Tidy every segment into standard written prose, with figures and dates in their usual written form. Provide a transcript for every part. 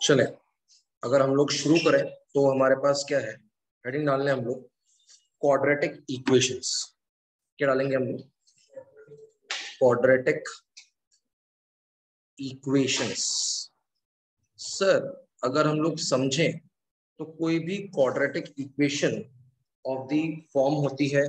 चले, अगर हम लोग शुरू करें तो हमारे पास क्या है, हेडिंग डालने हम लोग क्वाड्रेटिक इक्वेशंस। क्या डालेंगे हम लोग? Quadratic equations. सर अगर हम लोग समझें तो कोई भी quadratic equation of the form होती है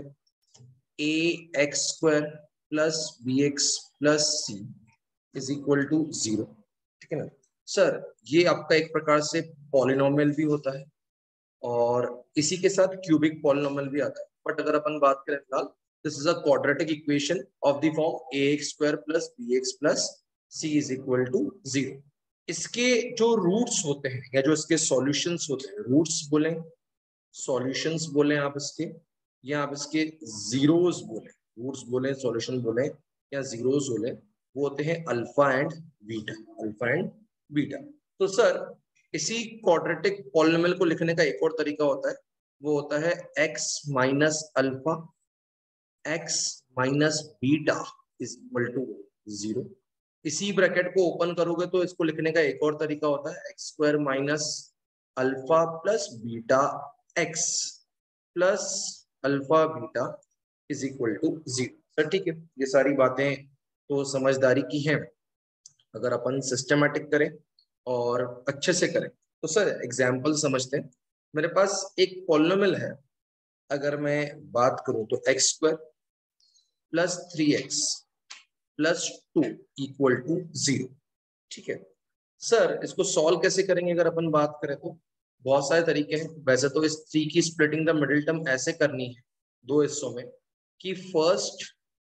ax² plus bx plus c is equal to 0। ठीक है ना सर, ये आपका एक प्रकार से पॉलिनोमियल भी होता है और इसी के साथ क्यूबिक पॉलिनोमियल भी आता है। बट अगर अपन बात करें फिलहाल, this is a quadratic equation of the form ax² plus bx plus c is equal to 0। इसके जो रूट्स होते हैं या जो इसके सॉल्यूशंस होते हैं, रूट्स बोलें, सॉल्यूशंस बोलें आप इसके, या आप इसके जीरोस बोलें, रूट्स बोलें, सॉल्यूशन बोलें या जीरोस बोलें, वो होते हैं alpha and beta. Alpha and beta. तो सर इसी क्वाड्रेटिक पॉलिनोमियल को लिखने का एक और तरीका होता है, वो होता है x minus alpha x minus beta is equal to 0। इसी ब्रैकेट को ओपन करोगे तो इसको लिखने का एक और तरीका होता है x² minus alpha plus beta x plus alpha beta is equal to 0। Sir ठीक है, ये सारी बातें तो समझदारी की हैं। अगर अपन सिस्टमैटिक करें और अच्छे से करें तो सर एग्जाम्पल समझते हैं। मेरे पास एक पॉलिनोमियल है, अगर मैं बात करूं तो x² plus 3x plus 2 equal to 0। ठीक है सर, इसको सॉल्व कैसे करेंगे अगर अपन बात करें तो बहुत सारे तरीके हैं। वैसे तो इस 3 की स्प्लिटिंग द मिडिल टर्म ऐसे करनी है दो हिस्सों में कि फर्स्ट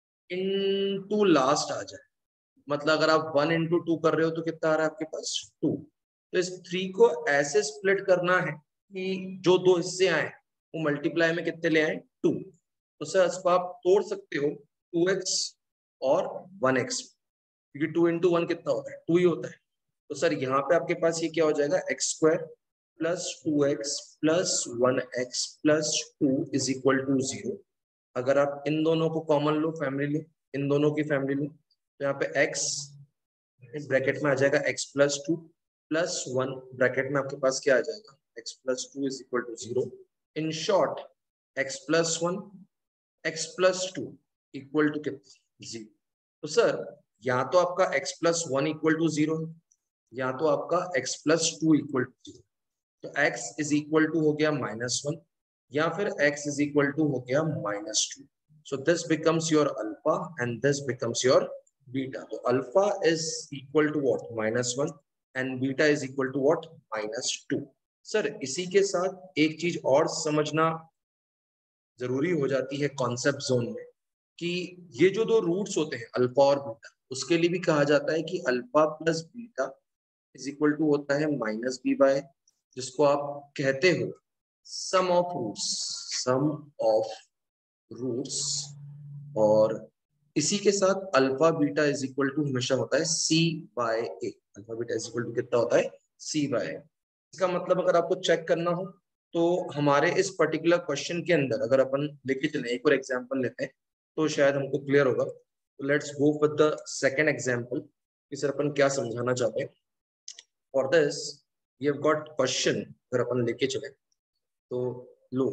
इनटू लास्ट आ जाए। मतलब अगर आप 1 इंटू 2 कर रहे हो तो कितना आ रहा है आपके पास 2। तो इस 3 को ऐसे स्प्लिट करना है कि जो दो हिस्से आए वो मल्टीप्लाई में कितने ले आए 2। तो सर इसको आप तोड़ सकते हो 2x और 1x, क्योंकि 2 इंटू 1 कितना होता है 2 ही होता है। तो सर यहाँ पे आपके पास ये क्या हो जाएगा x² plus 2x plus 1x plus 2 is equal to 0। अगर आप इन दोनों को कॉमन लो, फैमिली लो, इन दोनों की फैमिली लो, तो यहाँ पे x ब्रैकेट में आ जाएगा x प्लस 2 प्लस 1 ब्रैकेट में आपके पास क्या आ जाएगा x plus 2 is equal to 0। In short x plus 1 x plus 2 equal to कितना 0। तो सर यहाँ तो आपका x प्लस 1 इक्वल टू 0 है, यहाँ तो आपका x प्लस 2 इक्वल टू 0। तो x इज इक्वल टू हो गया -1 या फिर x इज इक्वल टू हो गया -2। So this becomes your alpha and this becomes your beta. तो alpha is equal to what -1 and beta is equal to what -2। Sir इसी के साथ एक चीज और समझना जरूरी हो जाती है कॉन्सेप्ट जोन में, कि ये जो दो रूट्स होते हैं अल्फा और बीटा, उसके लिए भी कहा जाता है कि alpha plus beta is equal to होता है -b बाय, जिसको आप कहते हो sum of roots, sum of roots. और इसी के साथ alpha beta is equal to हमेशा होता है c by a। Alpha beta is equal to कितना होता है c बाय a। इसका मतलब अगर आपको चेक करना हो तो हमारे इस पर्टिकुलर क्वेश्चन के अंदर अगर अपन लेके चले, एक और एग्जांपल लेते हैं तो शायद हमको क्लियर होगा। तो let's go with the second example कि सर अपन क्या समझाना चाहते हैं। For this we have got question, अगर अपन लेके चले तो लो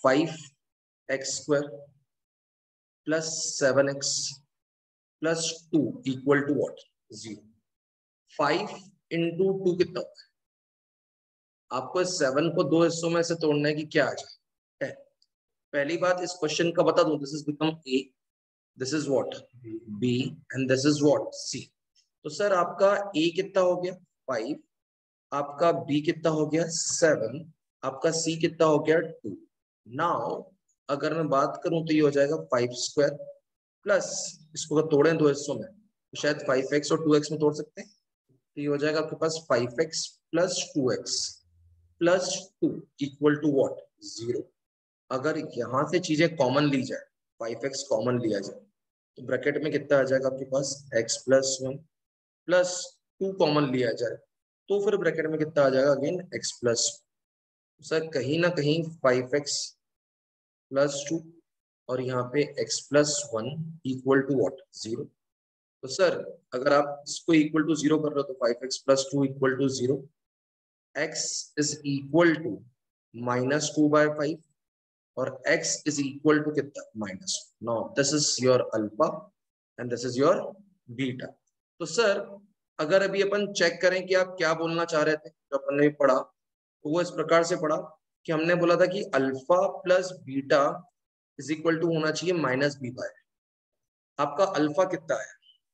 5x² plus 7x plus 2 equal to what 0। 5 into 2 कितना होता है? आपको 7 को दो हिस्सों में से तोड़ना है कि क्या आ जाए। पहली बात इस क्वेश्चन का बता दूं, this is become a, this is what b and this is what c। तो सर आपका a कितना हो गया 5, आपका b कितना हो गया 7, आपका c कितना हो गया 2। नाउ अगर मैं बात करूं तो ये हो जाएगा 5² प्लस, इसको अगर तोड़ें दो हिस्सों में तो शायद 5x और 2x में तोड़ सकते हैं। तो ये हो जाएगा आपके पास 5x plus 2x plus 2 equal to what 0। अगर यहां से चीजें कॉमन ली जाए, 5x कॉमन लिया जाए तो ब्रैकेट में कितना आ जाएगा आपके पास x प्लस 1 प्लस 2 कॉमन लिया जाए तो फिर ब्रैकेट में कितना आ जाएगा अगेन x प्लस। सर कहीं ना कहीं 5x प्लस 2 और यहाँ पे x plus 1 equal to what 0। तो सर अगर आप इसको इक्वल टू 0 कर रहे हो तो 5x plus 2 equal to 0, x is equal to -2/5 और x इज इक्वल टू कितना -1। Now this is your alpha and this is your beta. तो सर अगर अभी अपन चेक करें कि आप क्या बोलना चाह रहे थे, जो अपन ने पढ़ा तो वो इस प्रकार से पढ़ा कि हमने बोला था कि alpha plus beta is equal to होना चाहिए -b/। आपका अल्फा कितना है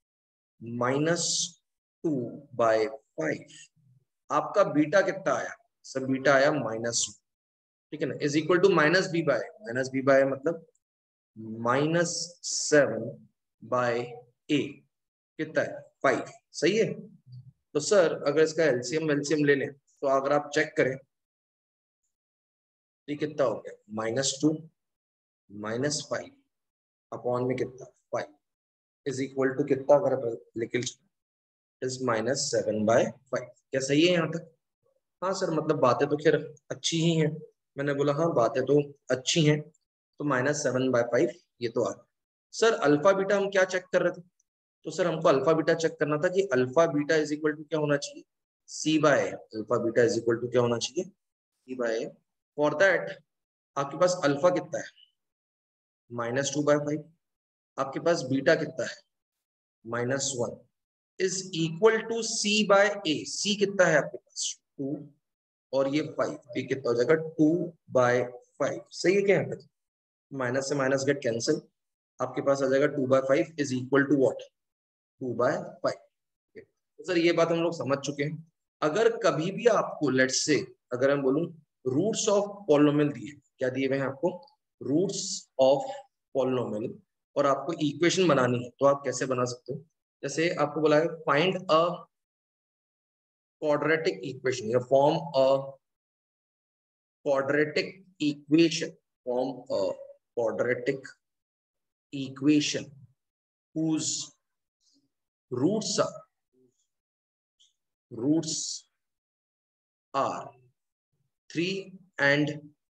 -2/5। आपका बीटा कितना आया सर, बीटा आया -1, ठीक है ना, इज इक्वल टू -b/। मतलब -7/a कितना है 5, सही है। तो सर अगर इसका एलसीएम वेलसीएम ले लें तो अगर आप चेक करें ये कितना हो गया -2 -5 अपॉन में कितना 5 इज इक्वल टू कितना, अगर लिख इज -7/5। क्या सही है यहाँ तक? हाँ सर, मतलब बातें तो खैर अच्छी ही हैं। मैंने बोला हाँ बातें तो अच्छी हैं, तो -7/5 ये तो आ गया। सर अल्फा बीटा हम क्या चेक कर रहे थे? तो सर हमको अल्फा बीटा चेक करना था कि alpha beta is equal to क्या होना चाहिए, c/a। Alpha beta is equal to क्या होना चाहिए, c/a। फॉर दैट आपके पास अल्फा कितना है -2/5, आपके पास बीटा कितना है -1 is equal to c/a। c कितना है आपके पास 2 और ये 5, ये कितना हो जाएगा 2/5, सही है क्या? यहाँ पे माइनस से माइनस गेट कैंसिल, आपके पास आ जाएगा 2/5 इज इक्वल टू व्हाट 2/5। तो सर ये बात हम लोग समझ चुके हैं। अगर कभी भी आपको लेट्स से अगर हम बोलूं रूट्स ऑफ पॉलिनोमियल दिए, क्या दिए हुए हैं आपको, रूट्स ऑफ पॉलिनोमियल, और आपको इक्वेशन बनानी है तो आप कैसे बना सकते हो? जैसे आपको बोला है फाइंड अ quadratic equation, या form a quadratic equation, form a quadratic equation whose roots are 3 and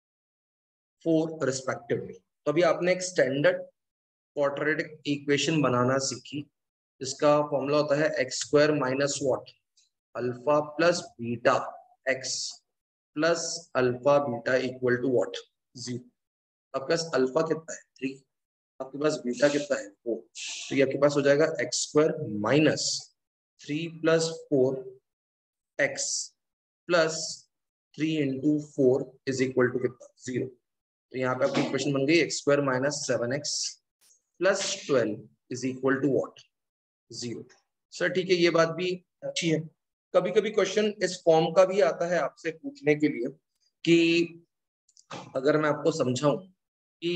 4 respectively। तो अभी आपने एक स्टैंडर्ड क्वाड्रेटिक इक्वेशन बनाना सीखी, जिसका फॉर्मूला होता है x² minus what alpha plus beta x plus alpha beta equal to what 0। आपके पास अल्फा कितना है 3, आपके पास बीटा कितना है 4, तो ये आपके पास हो जाएगा x² minus 3 plus 4x plus 3 into 4 is equal to कितना 0। तो यहाँ पे आपकी इक्वेशन बन गई x² minus 7x plus 12 is equal to what 0। Sir ठीक है, ये बात भी अच्छी है। कभी कभी क्वेश्चन इस फॉर्म का भी आता है आपसे पूछने के लिए कि अगर मैं आपको समझाऊं कि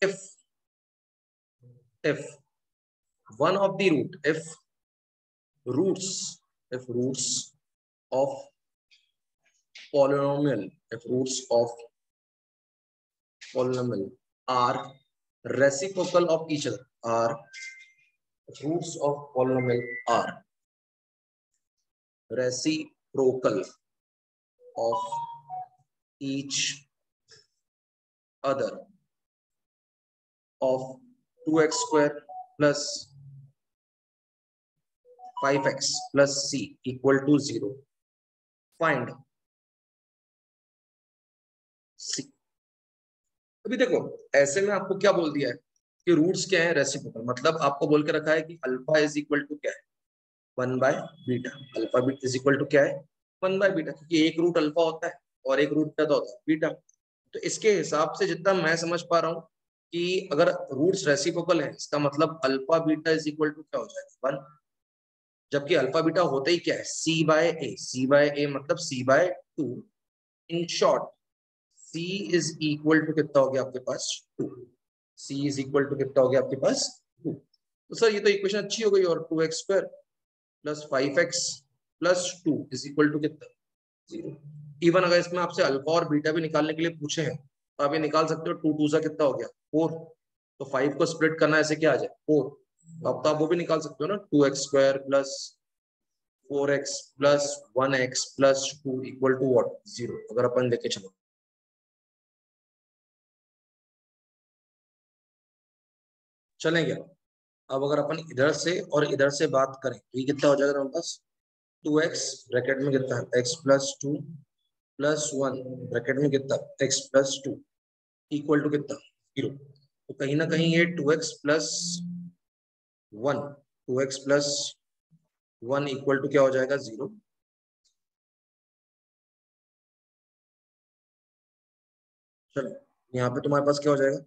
if one of the root if roots of polynomial are reciprocal of each other, roots of polynomial are reciprocal of each other of 2x square plus 5x plus c equal to 0, find c। अभी देखो ऐसे में आपको क्या बोल दिया है कि रूट्स क्या है रेसिप्रोकल, मतलब आपको बोल के रखा है कि अल्फा इज इक्वल टू क्या है 1/बीटा। Alpha beta is equal to क्या है 1/बीटा, क्योंकि एक रूट अल्फा होता है और एक रूट क्या होता है बीटा। तो इसके हिसाब से जितना मैं समझ पा रहा हूँ कि अगर रूट्स रेसिप्रोकल है इसका मतलब alpha beta is equal to क्या हो जाएगा 1, जबकि अल्फा बीटा होता ही क्या है c/a मतलब c/2। In short c is equal to कितना हो गया आपके पास 2, c इज इक्वल टू कितना हो गया आपके पास 2। तो सर ये तो इक्वेशन अच्छी हो गई, और 2x² plus 5x plus 2 is equal to कितना 0। इवन अगर इसमें आपसे अल्फा और बीटा भी निकालने के लिए पूछे हैं तो आप ये निकाल सकते हो, 2 2 सा कितना हो गया 4, तो 5 को स्प्लिट करना ऐसे क्या आ जाए 4, अब तो आप वो भी निकाल सकते हो ना 2x² plus 4x plus 1x plus 2 equal to what 0। अगर अपन लेके चलो चलेंगे, अब अगर अपन इधर से और इधर से बात करें तो ये कितना हो जाएगा हमारे पास 2x ब्रैकेट में कितना है x प्लस 2 प्लस 1 ब्रैकेट में कितना x प्लस 2 इक्वल टू कितना 0। तो कहीं ना कहीं ये 2x plus 1 2x plus 1 equal to क्या हो जाएगा 0। चलो यहाँ पे तुम्हारे पास क्या हो जाएगा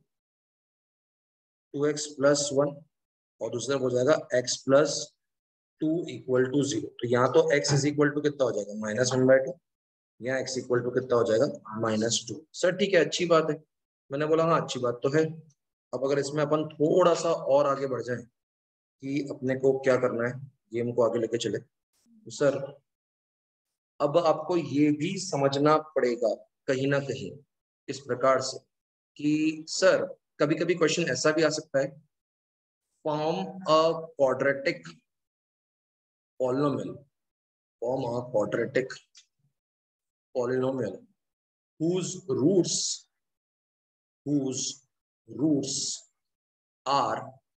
2x प्लस 1 और दूसरा हो जाएगा x प्लस 2 इक्वल टू 0। तो यहाँ तो x इज इक्वल टू कितना हो जाएगा -1/2। यहाँ x इक्वल टू कितना हो जाएगा -2। सर ठीक है, अच्छी बात है। मैंने बोला हाँ अच्छी बात तो है। अब अगर इसमें अपन थोड़ा सा और आगे बढ़ जाए कि अपने को क्या करना है, गेम को आगे लेके चले, तो सर अब आपको ये भी समझना पड़ेगा कहीं ना कहीं इस प्रकार से कि सर कभी कभी क्वेश्चन ऐसा भी आ सकता है, form a quadratic polynomial form a quadratic polynomial whose roots are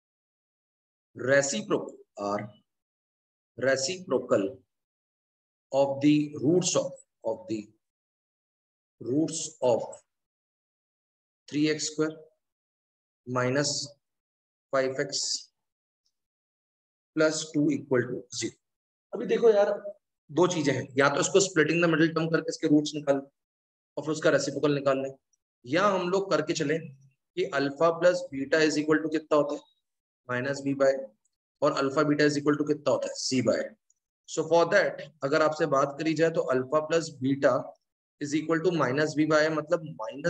reciprocal of the roots of 3x square minus 5x plus 2 equal to 0। अभी देखो यार दो चीजें हैं, या तो इसको स्प्लिटिंग द मिडिल टर्म करके इसके रूट्स निकाल और फिर उसका रेसिप्रोकल निकाल लें, या हम लोग करके चले कि alpha plus beta is equal to कितना होता है -b/, और alpha beta is equal to कितना होता है c/। सो फॉर दैट अगर आपसे बात करी जाए तो alpha plus beta is equal to -b/, मतलब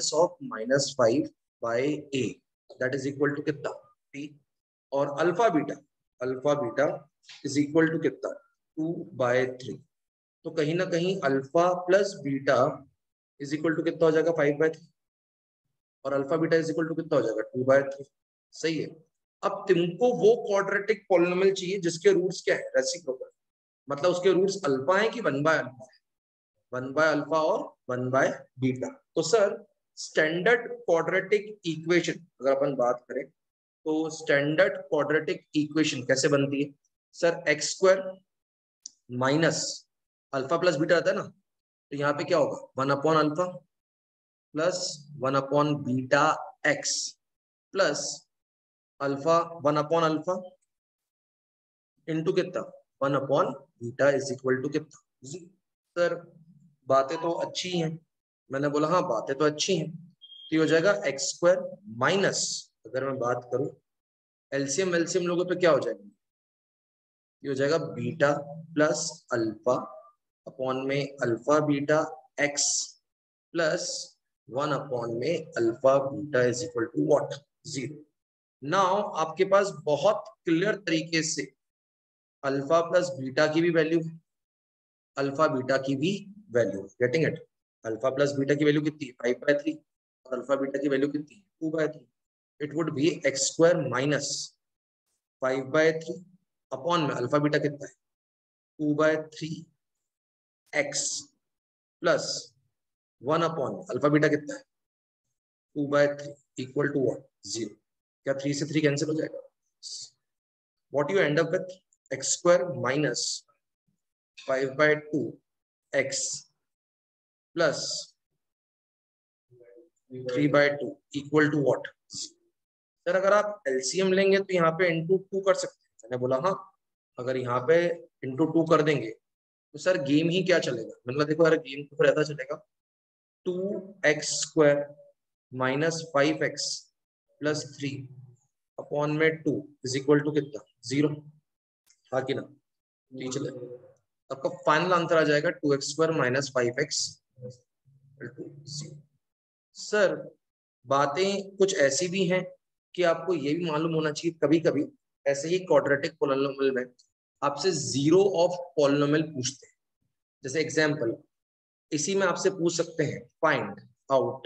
-5/a, that is equal to कितना t। और alpha beta is equal to कितना 2/3। तो कहीं ना कहीं alpha plus beta is equal to कितना हो जाएगा 5/3, और alpha beta is equal to कितना हो जाएगा 2/3। सही है। अब तुमको वो क्वाड्रेटिक पॉलिनोमियल चाहिए जिसके रूट्स क्या है रेसिप्रोकल, मतलब उसके रूट्स अल्फा है कि 1/अल्फा है, 1/अल्फा और 1/बीटा। तो सर स्टैंडर्ड क्वाड्रेटिक इक्वेशन अगर अपन बात करें तो स्टैंडर्ड क्वाड्रेटिक इक्वेशन कैसे बनती है sir, x² minus alpha plus beta आता है ना, तो यहाँ पे क्या होगा 1/अल्फा प्लस 1/बीटा x प्लस अल्फा 1/अल्फा इंटू कितना 1/बीटा इज इक्वल टू कितना। सर बातें तो अच्छी हैं, मैंने बोला हाँ बातें तो अच्छी हैं। तो ये हो जाएगा x² माइनस, अगर मैं बात करूं एलसीएम लोगों पे क्या हो जाएगा, ये हो जाएगा बीटा प्लस अल्फा अपॉन में अल्फा बीटा x प्लस 1 में alpha beta is equal to what 0। Now आपके पास बहुत क्लियर तरीके से अल्फा प्लस बीटा की भी वैल्यू है, अल्फा बीटा की भी value, getting it. Alpha plus beta की वैल्यू कितनी है 5/3 और अल्फा बीटा की वैल्यू कितनी है 2/3। It would be x² minus 5/3 upon में अल्फा बीटा कितना है 2/3x प्लस 1 अल्फा बीटा कितना है 2/3 इक्वल टू व्हाट 0। क्या 3 से 3 कैंसिल हो जाएगा, what you end up with x² minus 5/2x plus 3/2 equal to what. Sir अगर आप एलसीएम लेंगे तो यहाँ पे इंटू 2 कर सकते हैं, मैंने बोला हाँ अगर यहाँ पे इंटू 2 कर देंगे तो सर गेम ही क्या चलेगा, मतलब देखो यार गेम तो फिर ऐसा चलेगा 2x² minus 5x plus 3 upon में 2 इज इक्वल टू कितना 0, हाँ कि ना। ठीक चले, आपका फाइनल आंसर आ जाएगा 2x² माइनस 5x। सर बातें कुछ ऐसी भी हैं कि आपको ये भी मालूम होना चाहिए, कभी कभी ऐसे ही क्वाड्रेटिक पॉलिनोमियल में आपसे जीरो ऑफ पॉलिनोमियल पूछते हैं। जैसे एग्जांपल इसी में आपसे पूछ सकते हैं find out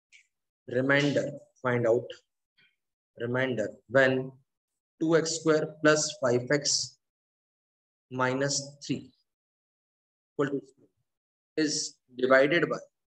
reminder when 2x² plus 5x minus 3 equal to is divided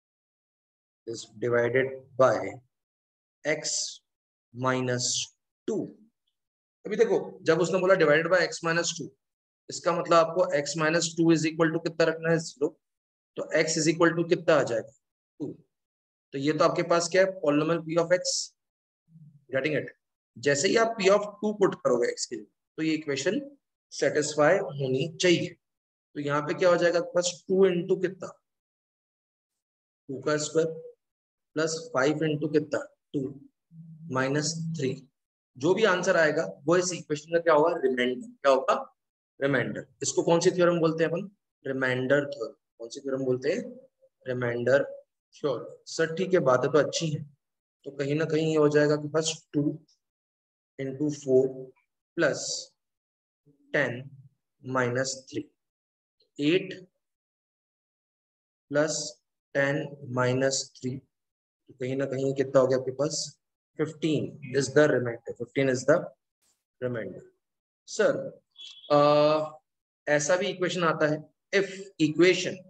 by x minus 2। अभी देखो जब उसने बोला डिवाइडेड बाय x minus 2, इसका मतलब आपको x minus 2 is equal to कितना रखना है 0। तो x इज इक्वल टू कितना आ जाएगा 2। तो ये तो आपके पास क्या है polynomial p of x, getting it. जैसे ही आप p ऑफ 2 पुट करोगे x के लिए तो ये इक्वेशन सेटिस्फाई होनी चाहिए। तो यहाँ पे क्या हो जाएगा बस 2 इंटू कितना 2 का स्क्वायर प्लस 5 इंटू कितना 2 माइनस 3। जो भी आंसर आएगा वो इस इक्वेशन का क्या होगा रिमाइंडर, क्या होगा रिमाइंडर। इसको कौन सी थ्योरम बोलते हैं अपन, रिमाइंडर थ्योरम। कौन सी थ्योरम बोलते हैं, रिमाइंडर थ्योरम। सर ठीक है, बातें तो अच्छी हैं। तो कहीं ना कहीं ये हो जाएगा कि बस 2 into 4 plus 10 minus 3, 8 plus 10 minus 3, तो कहीं ना कहीं कितना हो गया आपके पास 15 is the reminder, 15 is the reminder. Sir ऐसा भी इक्वेशन आता है, if equation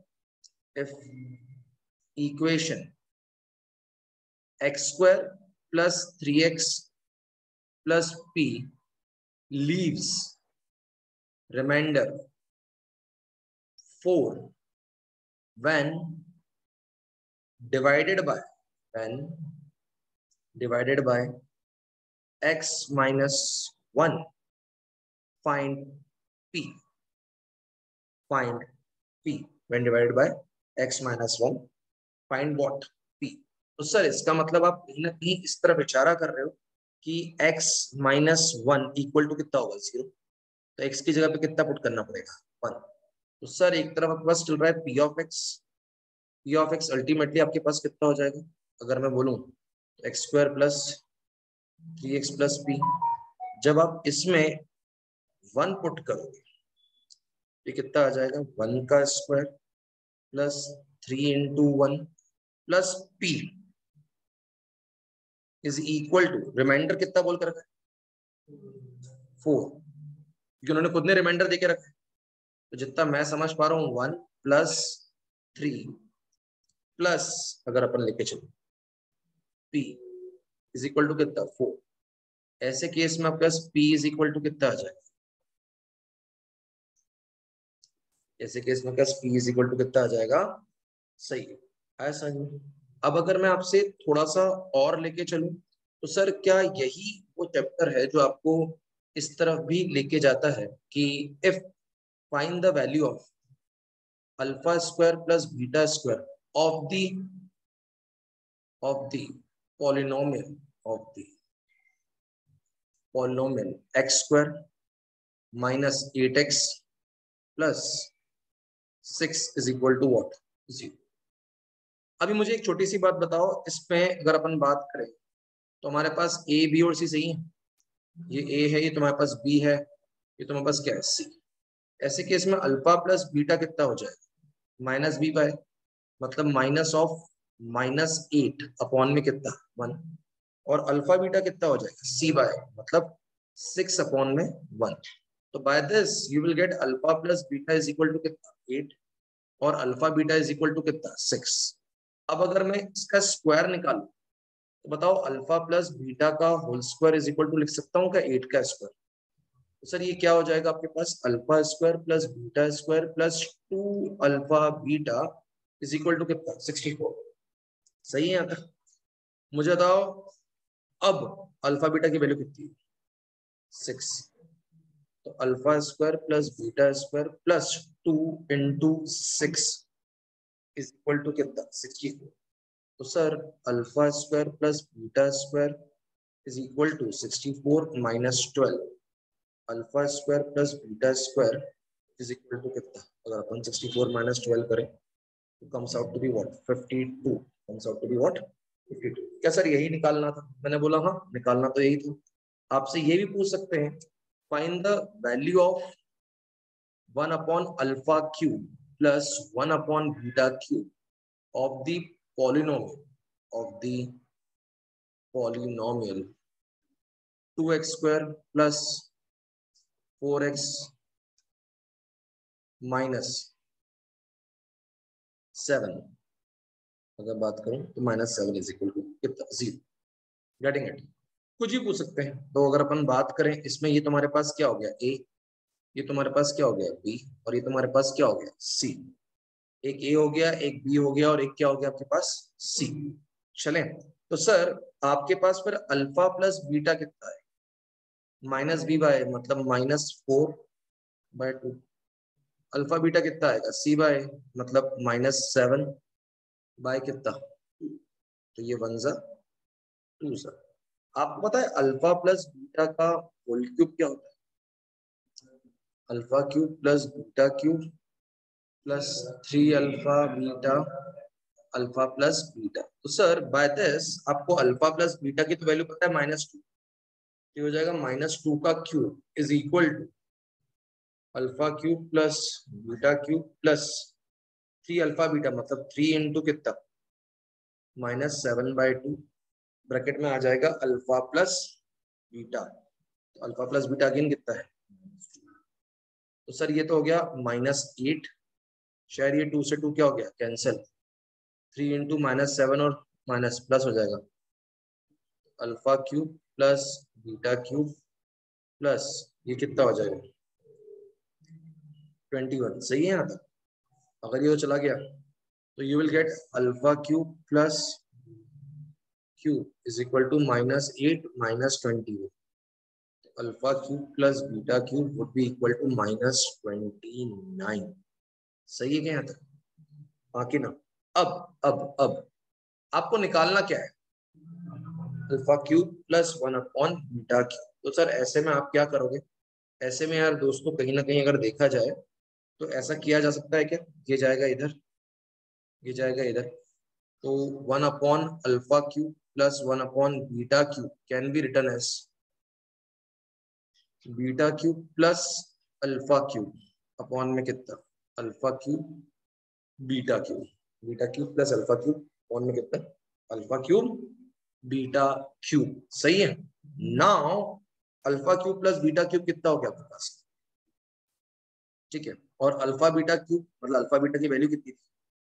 x square plus 3x plus p leaves remainder 4 when divided by x minus 1, find p when divided by x minus 1, find what p। तो sir इसका मतलब आप कहीं ना कहीं इस तरफ इशारा कर रहे हो कि x माइनस 1 इक्वल टू कितना होगा 0। तो x की जगह पे कितना पुट करना पड़ेगा 1। तो सर एक तरफ आपके पास चल रहा है p ऑफ x अल्टीमेटली आपके पास कितना हो जाएगा, अगर मैं बोलूं तो x square plus 3x plus p। जब आप इसमें 1 पुट करोगे ये कितना आ जाएगा 1 का square plus 3 into 1 plus p is equal to reminder कितना बोल कर रखा है 4, क्योंकि उन्होंने खुद ने रिमाइंडर देके रखा है। तो जितना मैं समझ पा रहा हूँ 1 प्लस 3 प्लस अगर अपन लेके चलो p इज इक्वल टू कितना 4। ऐसे केस में आपके पास p इज इक्वल टू कितना आ जाएगा, ऐसे केस में p इज इक्वल टू कितना आ जाएगा, सही है ऐसा ही। अब अगर मैं आपसे थोड़ा सा और लेके चलूं तो सर क्या यही वो चैप्टर है जो आपको इस तरफ भी लेके जाता है कि if find the value of alpha square plus beta square of the polynomial x square minus 8x plus 6 is equal to what 0। अभी मुझे एक छोटी सी बात बताओ, इसमें अगर अपन बात करें तो हमारे पास ए बी और सी सही है, ये ए है, ये तुम्हारे पास बी है, ये तुम्हारे पास क्या है सी। ऐसे केस में अल्फा प्लस बीटा कितना हो जाएगा माइनस बी बाय, मतलब माइनस ऑफ माइनस 8 अपॉन में कितना 1, और अल्फा बीटा कितना हो जाएगा सी बाय मतलब 6 अपॉन में 1। तो by this you will get alpha plus beta is equal to कितना 8 और alpha beta is equal to कितना 6। अब अगर मैं इसका स्क्वायर निकालूं तो बताओ अल्फा प्लस बीटा का whole square is equal to लिख सकता हूँ क्या 8 का स्क्वायर। तो सर ये क्या हो जाएगा आपके पास alpha square plus beta square plus 2 alpha beta is equal to कितना 64। सही है यहाँ तक, मुझे बताओ अब अल्फा बीटा की वैल्यू कितनी है 6। तो alpha square plus beta square plus 2 into 6 is equal to कितना 64। तो sir alpha square plus beta square is equal to 64 minus 12। Alpha square plus beta square is equal to कितना, अगर अपन 64 minus 12 करें तो comes out to be what 52, comes out to be what 52। क्या sir यही निकालना था, मैंने बोला हाँ निकालना तो यही था। आपसे ये भी पूछ सकते हैं find the value of 1 upon alpha cube plus 1 upon beta cube of the polynomial 2x square plus 4x minus 7, अगर बात करूं तो -7 इज इक्वल टू कितना 0। गेटिंग इट, कुछ भी पूछ सकते हैं। तो अगर अपन बात करें इसमें ये तुम्हारे पास क्या हो गया a, ये तुम्हारे पास क्या हो गया b और ये तुम्हारे पास क्या हो गया c। एक ए हो गया, एक बी हो गया और एक क्या हो गया आपके पास सी। चले तो सर आपके पास फिर अल्फा प्लस बीटा कितना है, माइनस बी बाय मतलब -4/2। अल्फा बीटा कितना आएगा सी बाय मतलब -7 बाय कितना, तो ये 1 ज़ा 2 ज़ा। आपको पता है अल्फा प्लस बीटा का होल क्यूब क्या होता है, alpha cube plus beta cube plus 3 alpha beta alpha plus beta. तो सर बाय दिस आपको अल्फा प्लस बीटा की तो वैल्यू पता है -2, ये हो जाएगा -2 का cube is equal to alpha cube plus beta cube plus 3 alpha beta मतलब 3 इंटू कितना -7/2, ब्रैकेट में आ जाएगा अल्फा प्लस बीटा। तो अल्फा प्लस बीटा अगेन कितना है, तो सर ये तो हो गया -8, शायद ये 2 से 2 क्या हो गया कैंसिल, 3 इंटू -7 और माइनस प्लस हो जाएगा alpha cube plus beta cube plus ये कितना हो जाएगा 21। सही है यहाँ तक, अगर ये तो चला गया तो you will get alpha cube plus cube is equal to -8 -21। Alpha cube plus beta cube would be equal to -29। सही है क्या यहाँ तक, बाकी ना। अब आपको निकालना क्या है, अल्फा क्यूब प्लस 1/बीटा क्यूब। तो सर ऐसे में आप क्या करोगे, ऐसे में यार दोस्तों कहीं ना कहीं अगर देखा जाए तो ऐसा किया जा सकता है क्या, ये जाएगा इधर, ये जाएगा इधर, तो 1/अल्फा क्यूब प्लस 1/बीटा cube can be return as beta cube plus alpha cube upon में कितना alpha cube beta cube, beta cube plus alpha cube upon में कितना अल्फा क्यूब बीटा क्यूब। सही है, now alpha cube plus beta cube कितना हो गया आपके पास, ठीक है, और अल्फा बीटा क्यूब मतलब अल्फा बीटा की वैल्यू कितनी थी,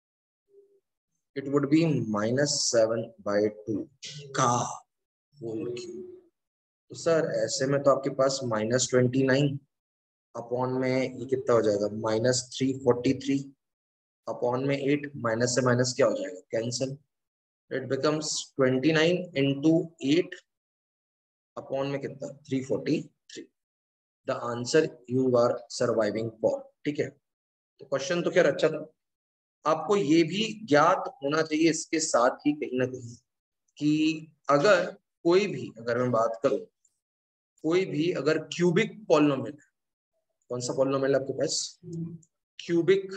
इट वुड बी -7/2 का होल क्यूब। तो सर ऐसे में तो आपके पास -29 अपॉन में ये कितना हो जाएगा -343 अपॉन में 8, माइनस से माइनस क्या हो जाएगा cancel, it becomes 29 into 8 upon में कितना 343। The answer you are surviving for. ठीक है, तो क्वेश्चन तो खैर अच्छा था, आपको ये भी ज्ञात होना चाहिए इसके साथ ही कहीं ना कहीं कि अगर कोई भी, अगर मैं बात करूं कोई भी अगर क्यूबिक पॉलिनोमियल, कौन सा पॉलिनोमियल आपके पास क्यूबिक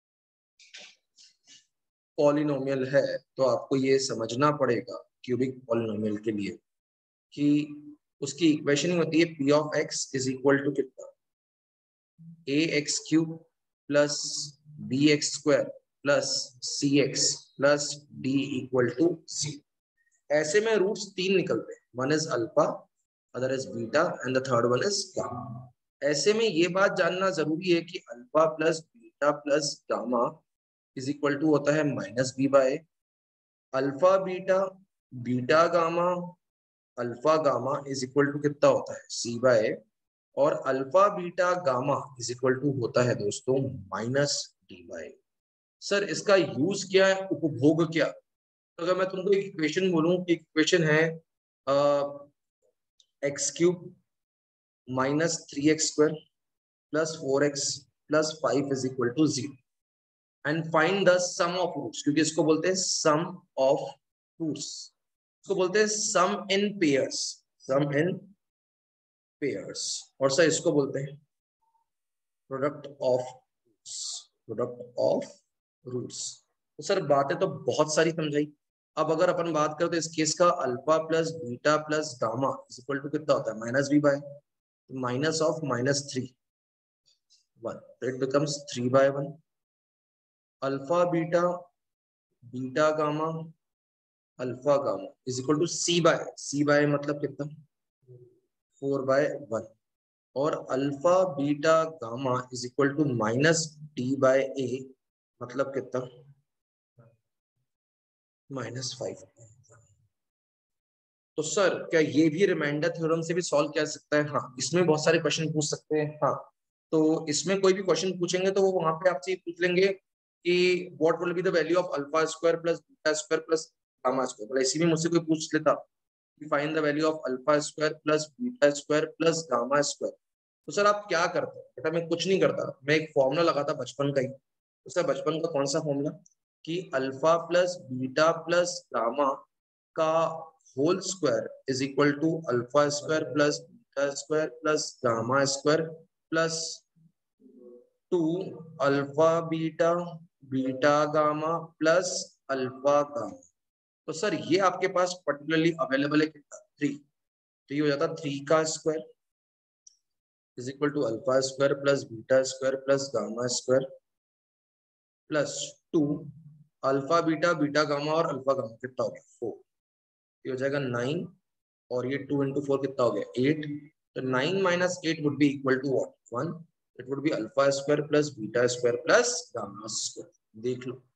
पॉलिनोमियल है, तो आपको ये समझना पड़ेगा क्यूबिक पॉलिनोमियल के लिए कि उसकी इक्वेशन होती है P of X is equal to कितना A X cube plus B X square plus C X plus D equal to C. ऐसे में रूट्स 3 निकलते हैं, one is alpha, other is beta and the third one is gamma. ऐसे में ये बात जानना जरूरी है कि alpha plus beta plus gamma is equal to होता है -b/a, alpha beta beta gamma alpha gamma is equal to कितना होता है c/a, और alpha beta gamma is equal to होता है दोस्तों -d/a। सर इसका यूज क्या है, उपभोग क्या, तो अगर मैं तुमको एक इक्वेशन बोलूं कि इक्वेशन है x³ -3x² plus 4x plus 5 is equal to 0 and find the sum of roots, क्योंकि इसको बोलते हैं सम ऑफ रूट्स, इसको बोलते हैं sum in pairs, sum in pairs, और सर इसको बोलते हैं product of roots, product of roots. तो सर बातें तो बहुत सारी समझाई, अब अगर अपन बात करें तो इस केस का alpha plus beta plus gamma is equal to कितना होता है -b/, minus of -3 1, it becomes 3/1, alpha beta beta gamma alpha gamma is equal to c/, मतलब कितना 4/1, और alpha beta gamma is equal to -d/a मतलब कितना -5। तो सर क्या ये भी रिमाइंडर थ्योरम से भी सॉल्व किया जा सकता है, हाँ इसमें बहुत सारे क्वेश्चन पूछ सकते हैं, हाँ तो इसमें कोई भी क्वेश्चन पूछेंगे तो वो वहां पे आपसे पूछ लेंगे कि what will be the value of alpha square plus beta square plus gamma square. मतलब इसी में मुझसे कोई पूछ लेता कि find the value of alpha square plus beta square plus gamma square, तो सर आप क्या करते हैं? बेटा मैं कुछ नहीं करता, मैं एक फॉर्मूला लगाता बचपन का ही। तो सर बचपन का कौन सा फॉर्मूला कि alpha plus beta plus gamma का whole square is equal to alpha square plus beta square plus gamma square plus 2 alpha beta beta gamma plus alpha gamma. तो सर ये आपके पास पर्टिकुलरली अवेलेबल है कितना? 3। तो ये हो जाता 3 का square is equal to alpha square plus beta square plus gamma square plus 2 alpha beta beta gamma और अल्फा गामा कितना हो गया? 4। ये हो जाएगा 9 और ये 2 इंटू 4 कितना हो गया? 8। तो 9 minus 8 would be equal to what? 1। It would be alpha square plus beta square plus gamma square. देख लो